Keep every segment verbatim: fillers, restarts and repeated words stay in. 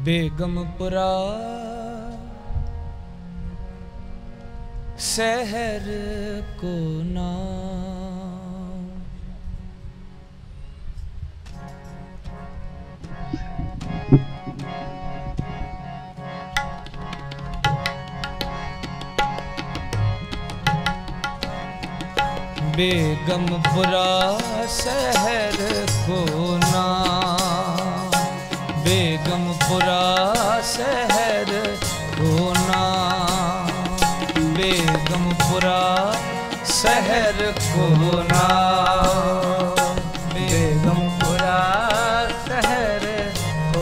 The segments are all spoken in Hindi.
बेगमपुरा शहर को नाम, बेगमपुरा शहर को नाम, बेगमपुरा शहर को नाम, बेगमपुरा शहर को नाम, बेगमपुरा शहर को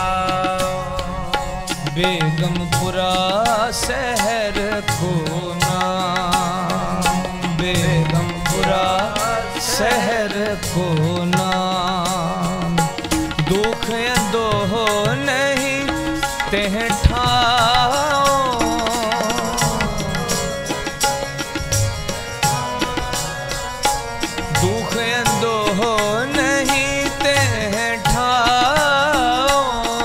नाम, बेगमपुरा शहर को नाम, बेगमपुरा शहर को नाम। दुख दो नहीं तेह ठाओ, दुख दो नहीं तेह ठाओ,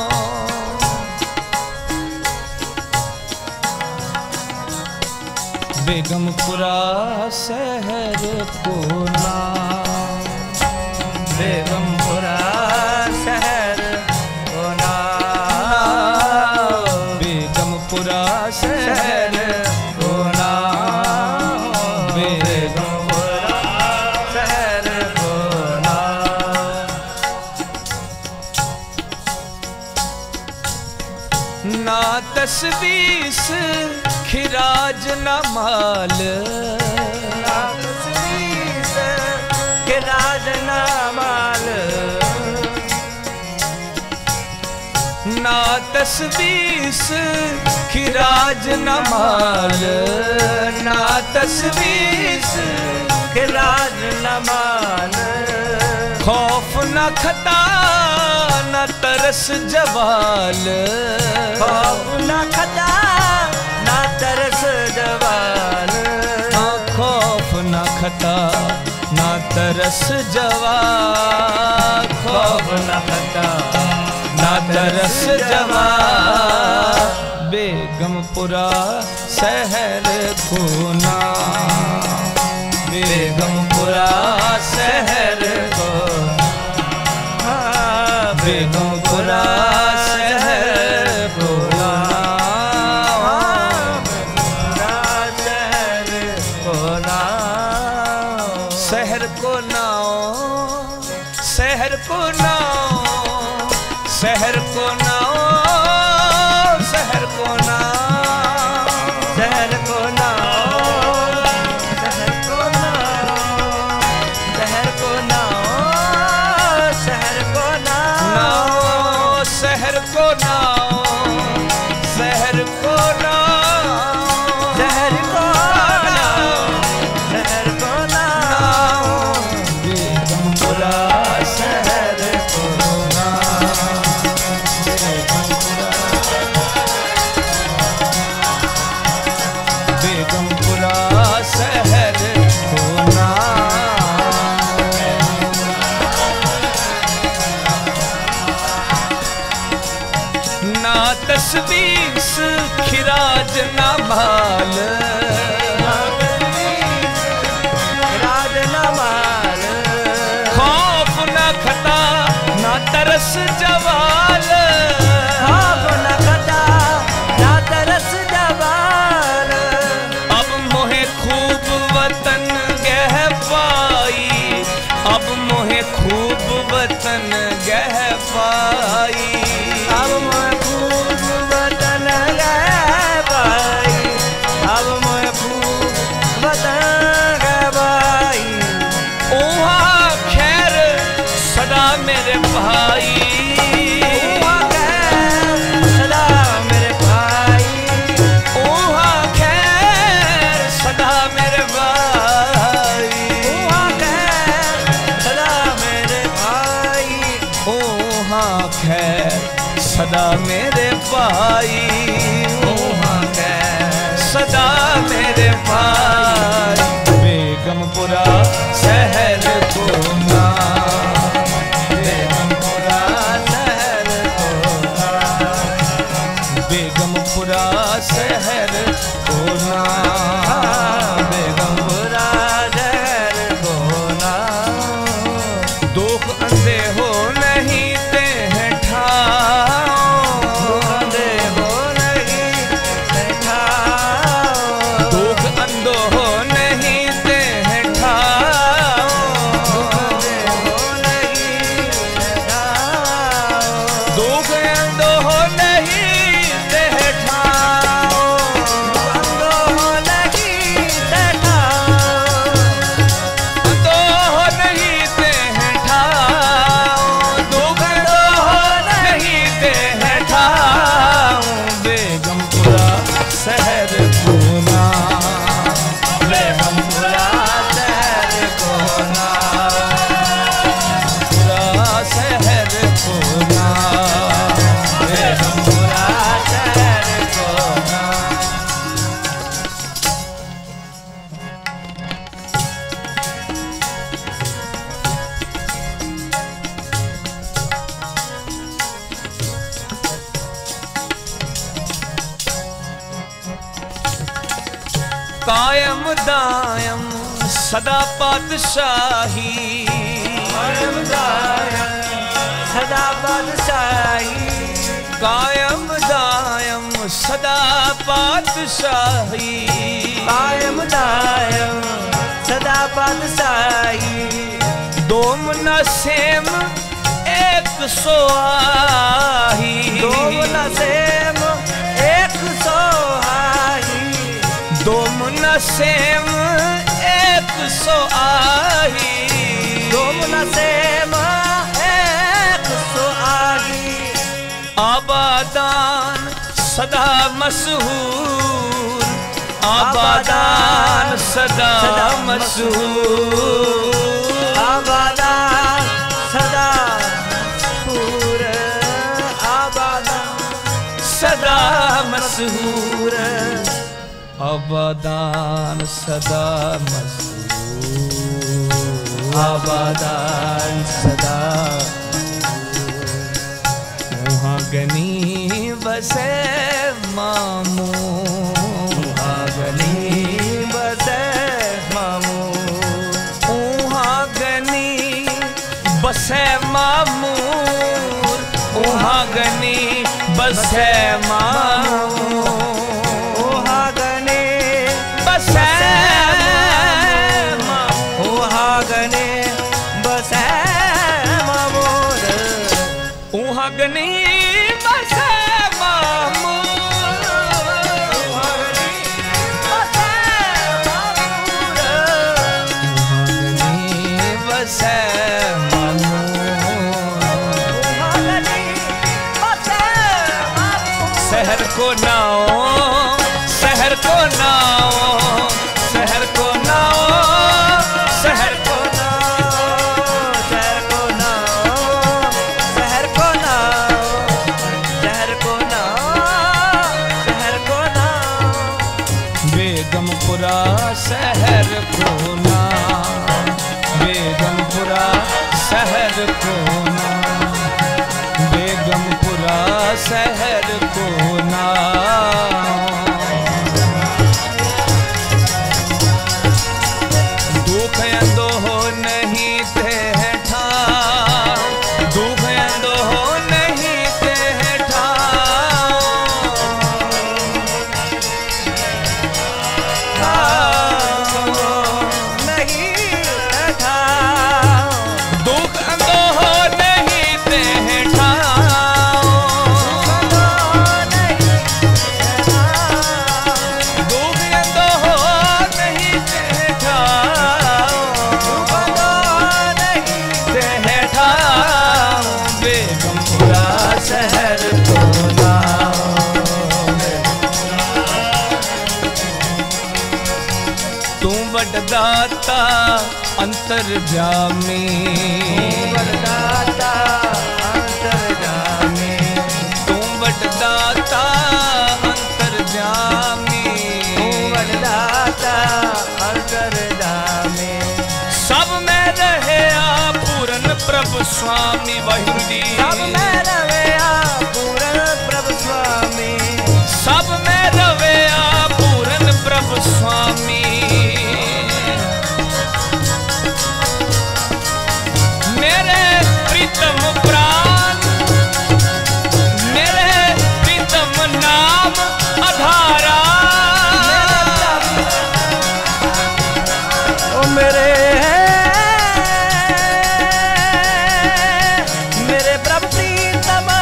बेगमपुरा शहर को नाम, बेगमपुरा शहर को नाम, बेगमपुरा शहर को नाम, बेगमपुरा शहर को नाम। ना तस्वीस खिराज न माल, ना तस्वीस खिराज न माल, ना तस्वीस खिराज न माल, ना तस्वीस खिराज न माल। खौफ न खता न तरस जवाल, खौफ न खता न तरस जवाल, खौफ न खता न तरस जवाल, खौफ न खता न तरस जवाल। बेगमपुरा शहर को नाम, बेगमपुरा शहर को, बेगमपुरा शहर को नाम, शहर को नाम, शहर को नाम, शहर को नाम, शहर को नाम, शहर को नाम, शहर को नाम, शहर को नाम, शहर को नाम, शहर को नाम, शहर को नाम, शहर को नाम, शहर को नाम, शहर को नाम, बेगमपुरा शहर को नाम, बेगमपुरा शहर को नाम। ना तस्वीस खिराज न माल, खिराज न माल। खौफ न खता न तरस जवाल, खौफ न खता न तरस जवाल। अब मोहे खूब वतन गह पाई, अब मोहे खूब वतन गह पाई, अब मोहे खूब वतन गह पाई, अब मोहे खूब वतन गह पाई। ओहा खैर सदा मेरे भाई, ओहा खैर सदा मेरे भाई, ओहा खैर सदा मेरे भाई, ओहा खैर सदा मेरे भाई, ओहा खैर सदा मेरे भाई, ओहा खैर सदा मेरे भाई। बेगमपुरा शहर को नाम, बेगमपुरा शहर को नाम, कायम दायम सदा पातशाही, कायम दायम सदा पातशाही, कायम दायम सदा पातशाही, कायम दायम सदा पातशाही। दो मुना सेम एक सोहाई, दो मुना सेम एक सोहाई, दो मुना सेम एक सोहाई, दो मुना सेम एक सोहाई। आबादान सदा मशहूर, आबादान सदा मशहूर, आबादान सदा पूर, आबादान सदा मशहूर, आबादान सदा मशहूर, आबादान सदा मुहागनी बसे मामू, मुहागनी बसे मामू, मुहागनी बसे मामूर, मुहागनी बसे मामूर, मुहागनी बसे मुहागनी बसे मामूर, मुहागनी बसे शहर को नाओ, शहर को नाओ, शहर को नाओ, शहर को शहर को नाओ, शहर को नाओ, शहर को नाओ, शहर को नाओ, बेगमपुरा शहर को नाओ, बेगमपुरा शहर को नाओ, बेगमपुरा शहर को नाओ। दुख अंदोह नहीं ते ठाओ, दुख अंदोह नहीं ते ठाओ, नहीं ठाओ, दुख अंदोह नहीं ते ठाओ, दुख अंदोह नहीं ते ठाओ, ते ठाओ, बेगमपुरा शहर को नाओ। तू वडदाता अंतरजामी, वरदाता अंतर्जामी, तू वडदाता अंतरजामी, वरदाता अंतर्जामी, सब में रहे पूरन प्रभु स्वामी वाहिगुरु जी, सब में रवे पूरन प्रभु स्वामी, सब में रवे पूरन प्रभु स्वामी, मेरे प्रीतम प्राण, मेरे प्रीतम नाम आधारा, ओ मेरे मेरे प्रभु प्रीतम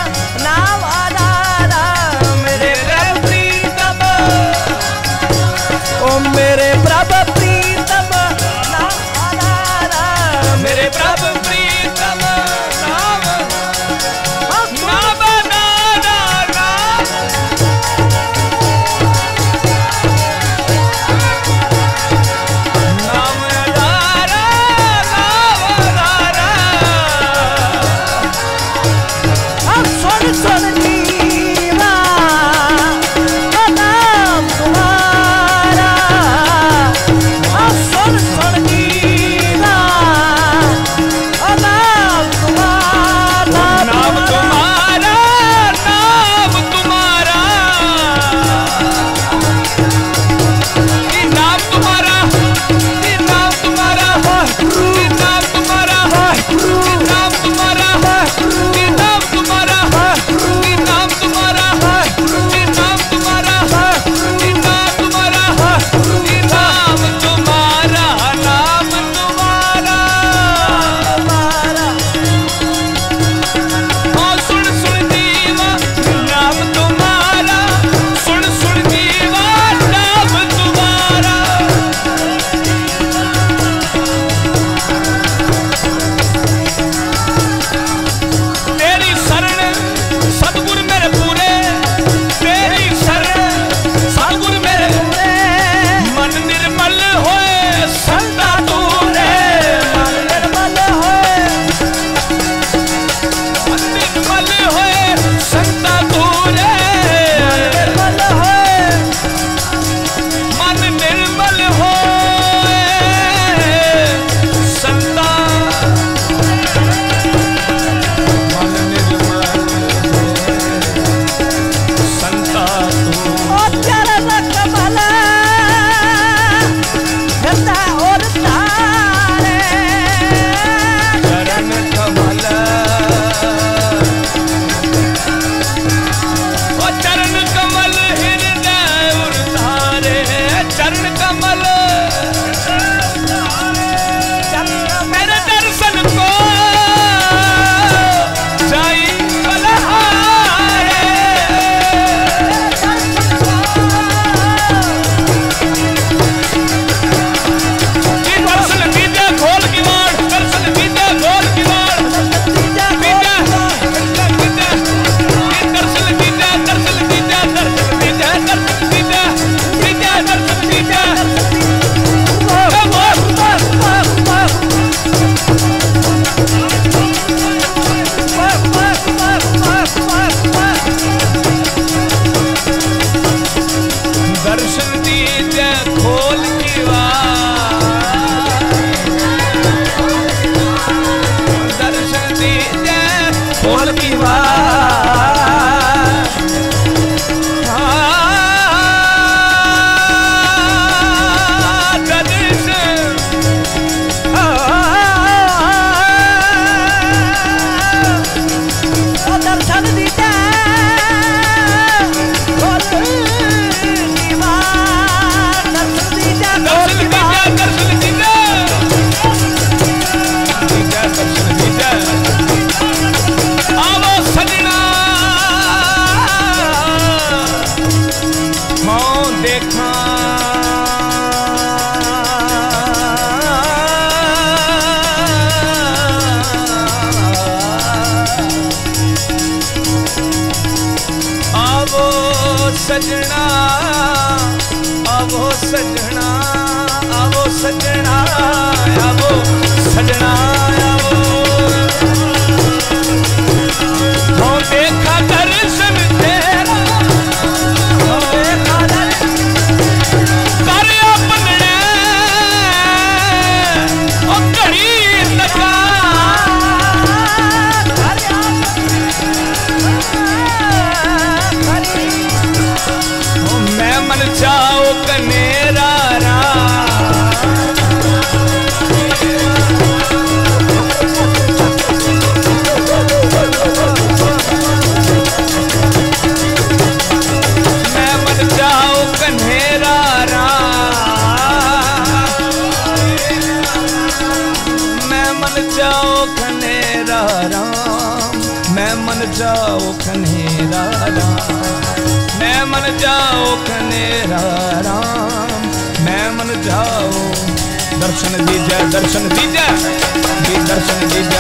सजना आवो सजना आवो सजना आवो सजना आवो हो देखा दर्शन तेरा हो देखा दर्शन कर अपने ओ घड़ी लगा मैं मन जाओ कनेरा रा मैं मन जाओ कनेरा रा मैं मन जाओ कनेरा राम मैं मन जाओ कनेरा राम मैं मन जाओ कनेरा राम मैं मन जाओ दर्शन दीजा दर्शन दीजा दी दर्शन दीजा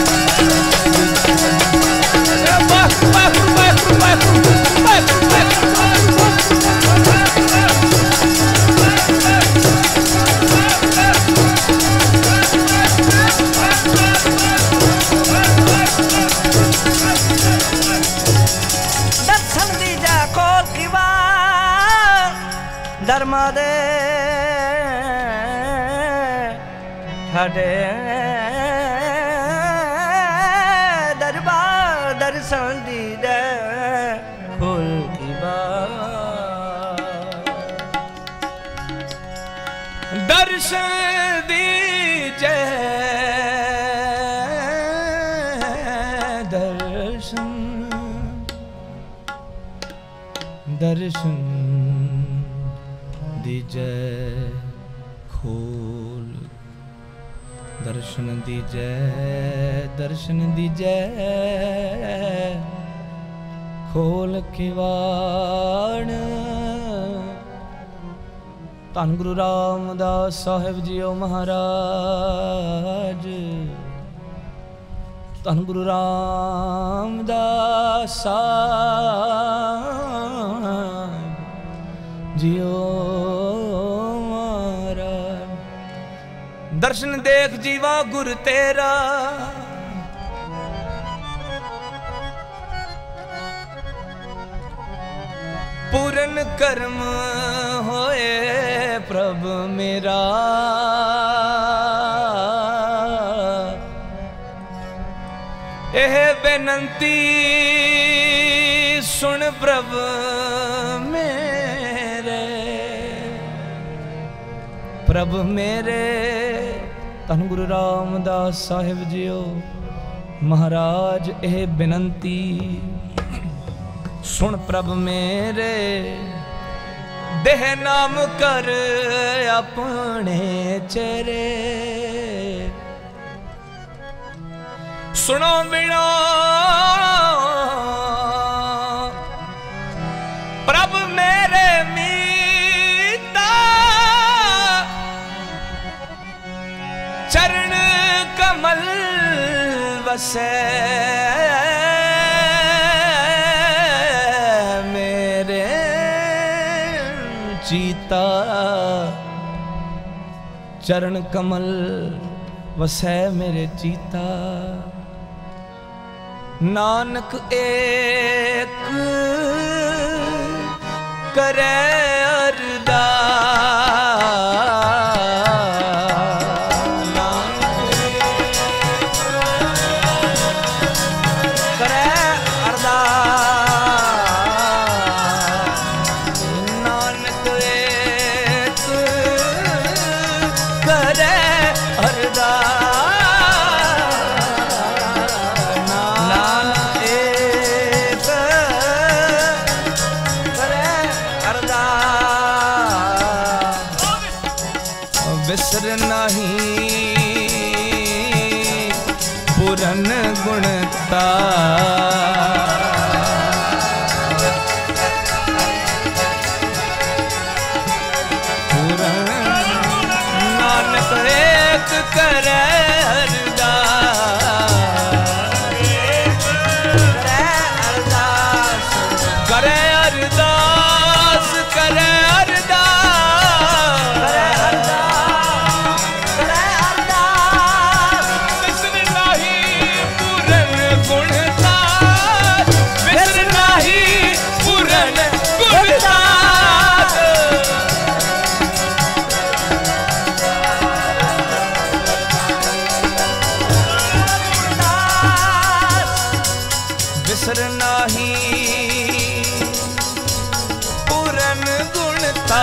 धर्मा दे ठाडे दरबार दर्शन दी दे फूल की बात दर्शन दीजे दर्शन दीजै खोल, दर्शन दीजै दर्शन दीजै खोल किवाड़। धन गुरु रामदास साहिब जीओ महाराज, धन गुरु रामदास साहिब जीओ महाराज। दर्शन देख जीवा गुर तेरा, पूरन कर्म होए प्रभ मेरा। एह बेनंती सुन प्रभ मेरे, प्रभ मेरे। धन गुरु रामदास साहिब जीओ महाराज, एह बेनंती सुन प्रभ मेरे। देह नाम कर अपने चेरे, सुनो बिना प्रभ मेरे मीता। चरण कमल बसे चीता। चरण कमल वसै मेरे चीता। नानक एक करे अरदास, करे अरदास। नानक एक करे बिसर नहीं पूरन गुणता। पूरन नानक एक करे अरदास, करे अरदास, करे बिसर नहीं पूरन गुणता।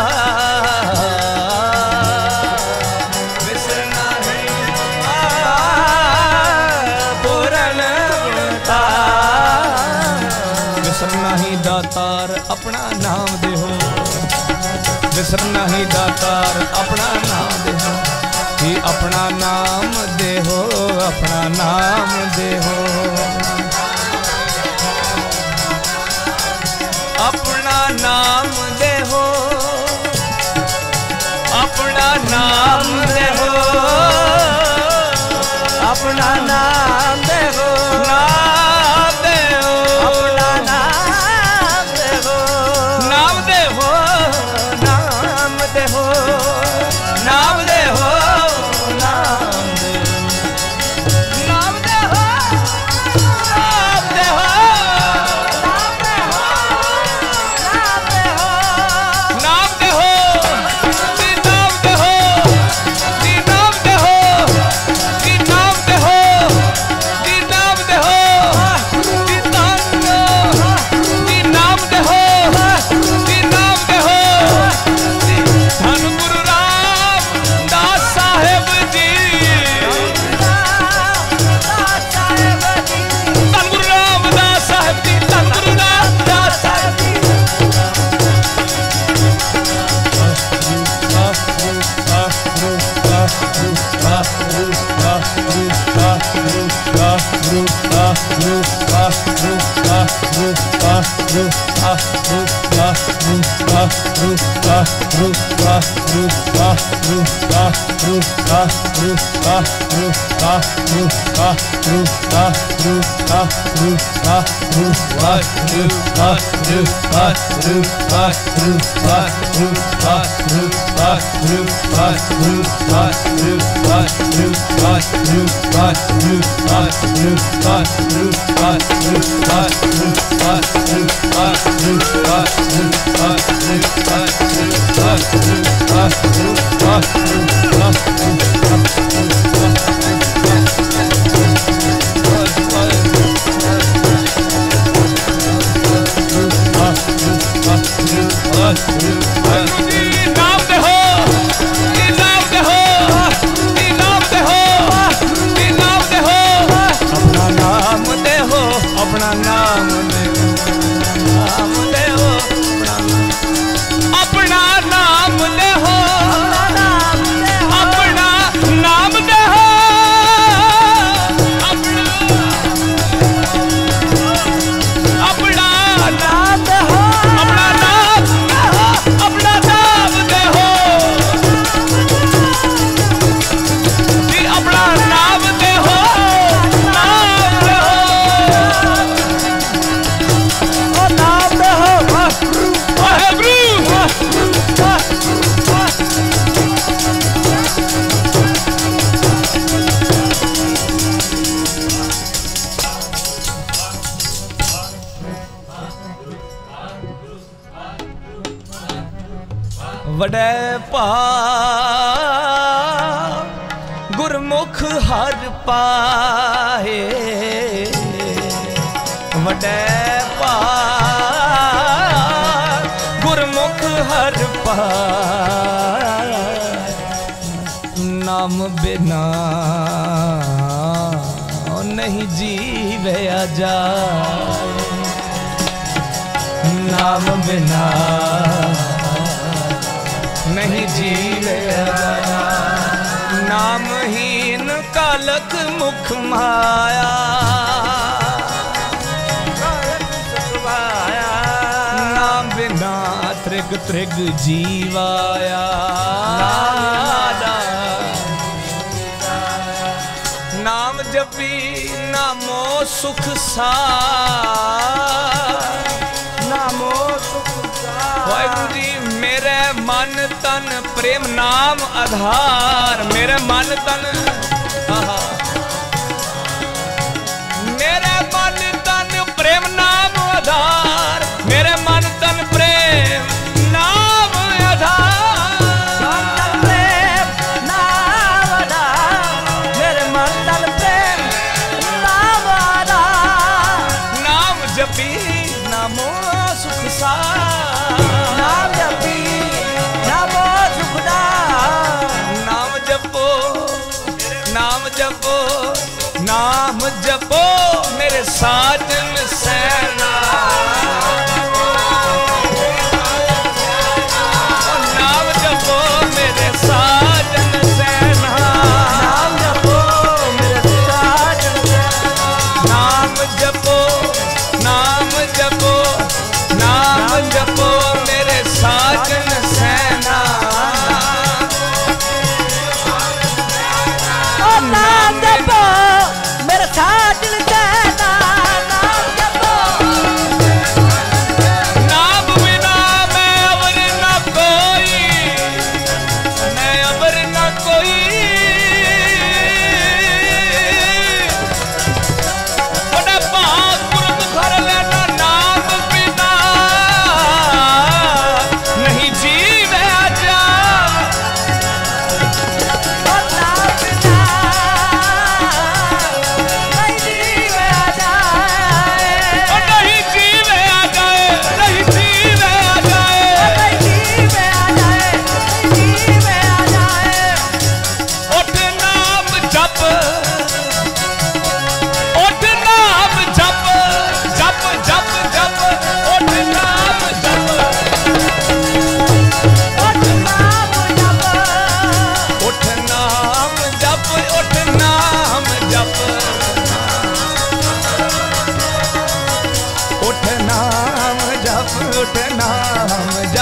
बिसर नहीं पूरन गुणता। बिसर नहीं दातार अपना नाम देहो, बिसर नहीं दातार अपना नाम देहो। कि अपना नाम देहो, अपना नाम देहो। अपना नाम देहो, अपना नाम देहो, अपना नाम देहो, नाम देहो, अपना नाम देहो, नाम देहो, नाम देहो, नाम देहो, नाम देहो, नाम देहो। वडे पा गुरमुख हर पाए वडे पा गुरमुख हर पाए नाम बिना नहीं जीवे जाए नाम बिना नहीं जीवे नामहीन कालक मुख माया नाम बिना त्रिग त्रिग जीवाया नाम जपी नामो सुख सा नामो सुख वाहिगुरु जी मेरे मन तन प्रेम नाम आधार मेरे मन तन मेरे मन तन प्रेम नाम आधार मेरे मन तन प्रेम नाम आधार प्रेम नाम आधार मेरे मन तन प्रेम नाम आधार नाम जपी नामो सुख सा नाम जपो मेरे साजन सैना नाम जपो मेरे साजन सैना नाम जपो मेरे साजन सैना नाम जपो नाम जपो नाम जपो मेरे साजन सैना नाम जपो मेरे साजन सैना नाम जपो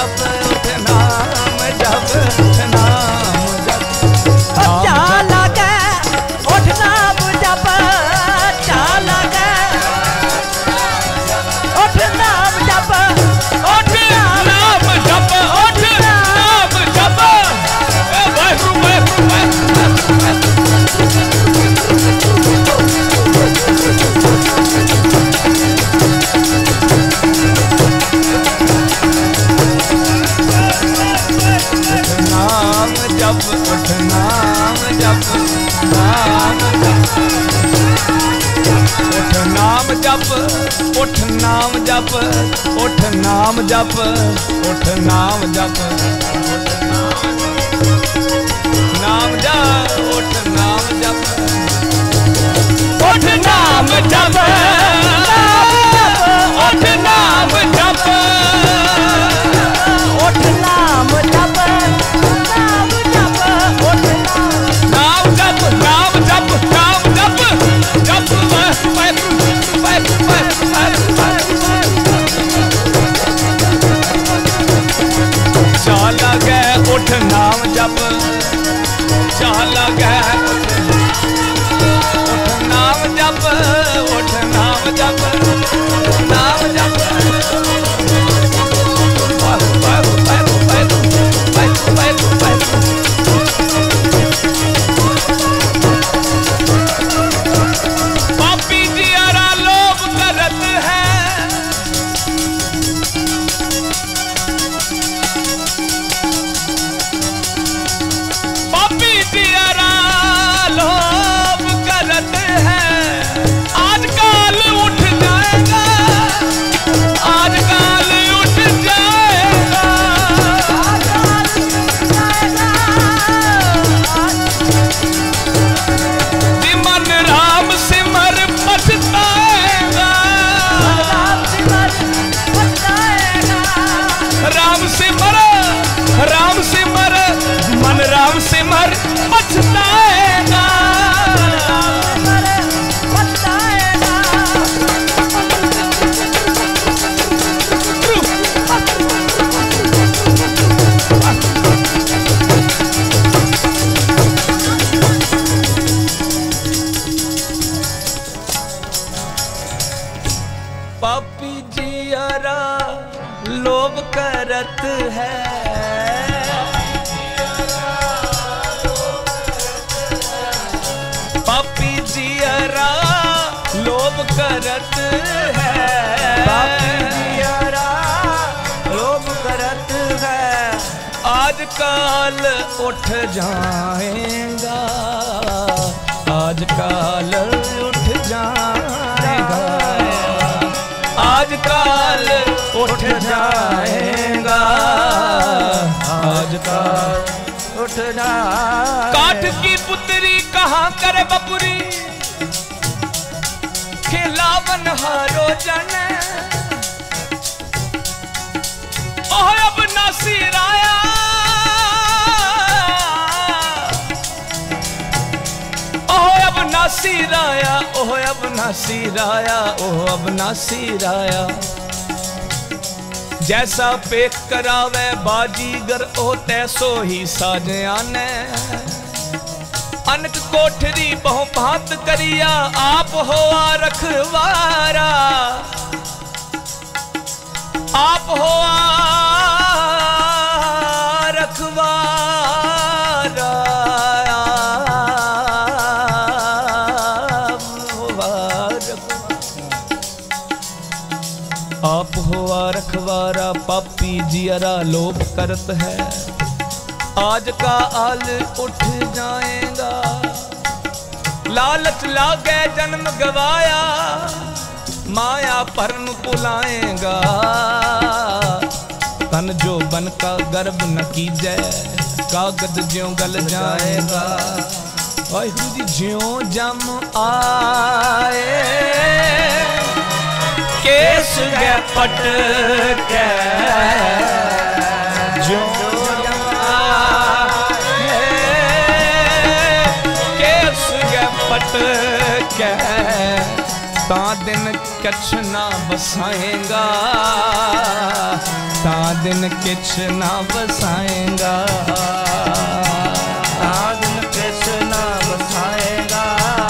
जप उठ नाम जप उठ नाम जप चाल गए उठ नाम जप चाल गए उठ नाम जप उठ नाम जप उठ नाम जप वाहिगुरू वाहिगुरू नाम जप उठ नाम जप नाम जप उठ नाम जप उठ नाम जप उठ नाम जप उठ नाम जप नाम जप उठ नाम जप उठ नाम जप उठ नाम जप उठ नाम जप नाम जप उठ नाम जप नाम जप नाम जप जप वाहिगुरू वाहिगुरू वाहिगुरू चाल गए उठ नाम जप चाल गए उठ नाम जप उठ नाम जप नाम जप वाहिगुरू वाहिगुरू वाहिगुरू वाहिगुरू वाहिगुरू वाहिगुरू पापी जियारा लोभ करत है पापी जियारा लोभ करत है आजकल उठ जाएगा आजकल उठ जाएगा मन राम सिमर पछताएगा राम सिमर राम सिमर मन राम सिमर पछताएगा पापी जियारा लोभ करत है पापी जियारा लोभ करत है पापी जियारा लोभ करत है आजकल उठ जाएगा आजकल उठ जाएगा आजकल उठ जाएगा आजकल उठ जा काठ की पुतरी कहाँ करे बपुरी खिलावन हारो जन ओह अब नासिराया ओह अब नासिराया ओह अब नासिराया ओह अब नासिराया जैसा पेक करावे बाजीगर ओ तैसो ही साजया ने अनक कोठरी बहु भांत करिया आप होआ रखवारा आप होआ रखवारा आप होआ रखवारा पापी जियरा लोभ करत है आज का आल उठ जाएगा लालच लागे जन्म गवाया माया परन पुलाएगा तन जो बन का गर्भ न कीजे कागज ज्यों गल जाएगा वाहिगुरू जी ज्यों जम आए केस गए पट के जो केस गए पट के ता दिन किछ ना बसाएगा, ता दिन किछ ना बसाएगा, ता दिन किछ ना बसाएगा,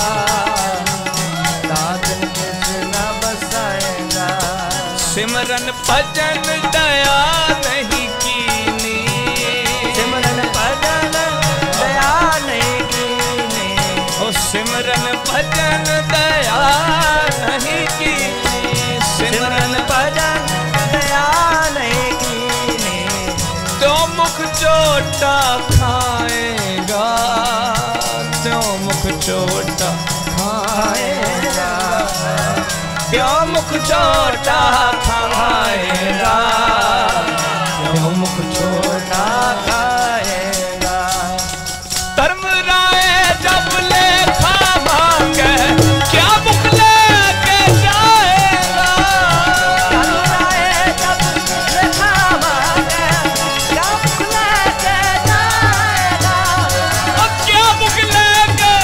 ता दिन किछ ना बसाएगा। सिमरन भजन दया नहीं कीनी, सिमरन भजन दया नहीं कीनी, ओ सिमरन भजन दया नहीं कीनी, सिमरन भजन दया नहीं कीनी। तो मुख चोटा खाएगा, तो मुख चोटा खाएगा, क्यों मुख चोटा खाएगा, क्यों मुख चोटा खाएगा। धर्म राय जब लेखा मांगे, क्या मुख लेके जाएगा, धर्म राय जब लेखा मांगे, क्या मुख लेके जाएगा, और क्या मुख लेके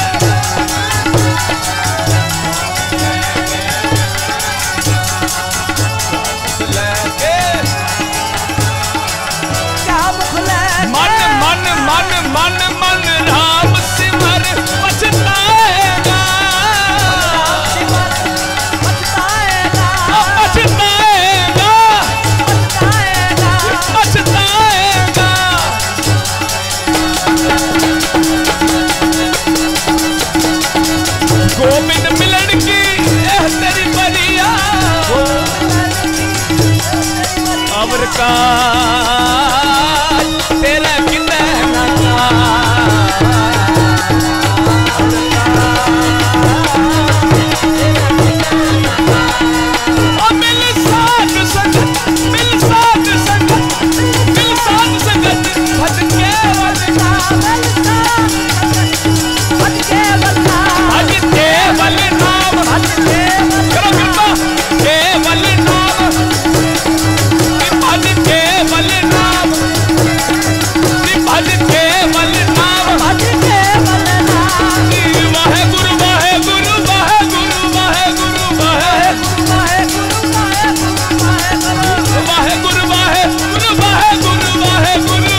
लेके क्या मुख लेके। मन मन मन मन मन राम सिमर पछताएगा, पछताएगा, पछताएगा, पछताएगा, पछताएगा। गोविंद मिलन की एह तेरी बरिया, अवर का तेरा कितना मिल साथ संगत, मिल साथ संगत, मिल साथ संगत, भज केवल नाम, भज केवल नाम, करो कृपा केवल नाम, भज केवल नाम, भज केवल नाम, वाहे गुरु वाहे गुरु वाहे गुरु वाहे गुरु वाहे वाहे गुरु वाहे गुरु वाहे गुरु वाहे गुरु वाहे गुरु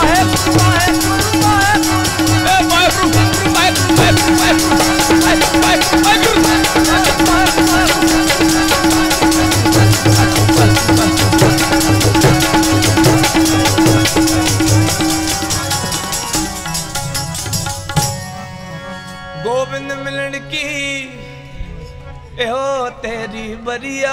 गोविंद मिलन की एहो तेरी बरिया,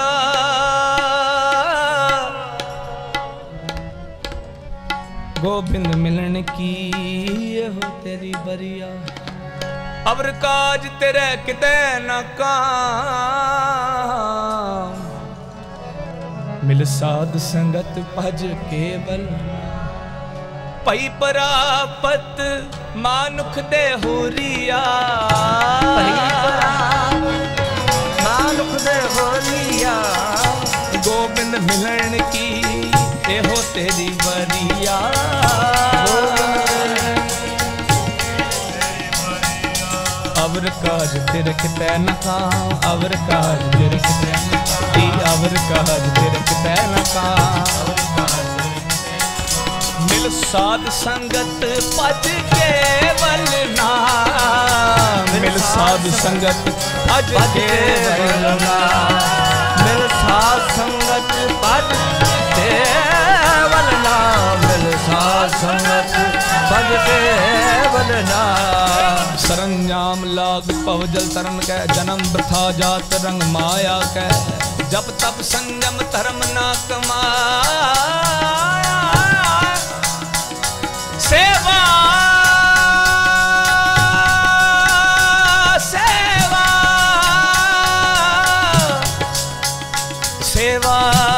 गोविंद मिलन की एहो तेरी बरिया, अवर काज तेरे किते न काम, मिल साध संगत भज केवल, पई परापत मानुख दे होरिया, मानुख दे होलिया। गोविंद मिलन की एहो तेरी बरिया, अवर काज तेरे किते न काम, अवर काज तेरे किते न काम, अवर काज तेरे किते न काम, मिल साध संगत भज केवल नाम, मिल साध संगत भज केवल नाम, मिल साध संगत भज केवल नाम, मिल साध संगत भज केवल नाम। सरंजाम लाग पव जल तरन कै, जन्म वृथा जात रंग माया कै, जप तप संयम धर्म ना कमाया, सेवा सेवा सेवा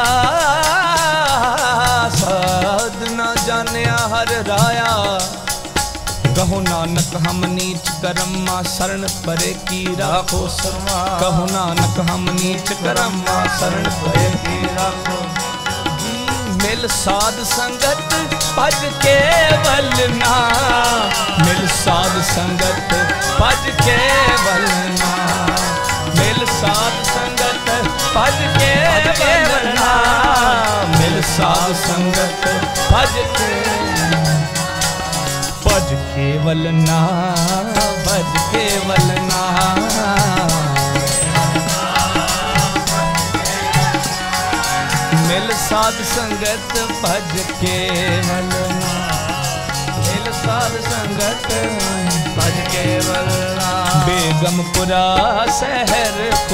साध न जानिया हर राया, कहो नानक हम नीच कर्मा शरण परे की राखो समा, कहो नानक हम नीच कर्मा शरण परे की राखो, मिल साध संगत भज केवल नाम, मिल साध संगत भज केवल नाम, मिल साध संगत संगत भज के भज केवल नाम भज केवल नाम मिल साध संगत भज केवल नाम मिल साध संगत भज केवल नाम बेगमपुरा शहर